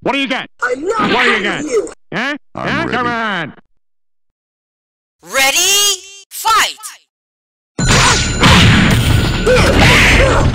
What do you got? I'm not What do you afraid got? of you. Huh? I'm Huh? ready. Come on. Ready? Fight!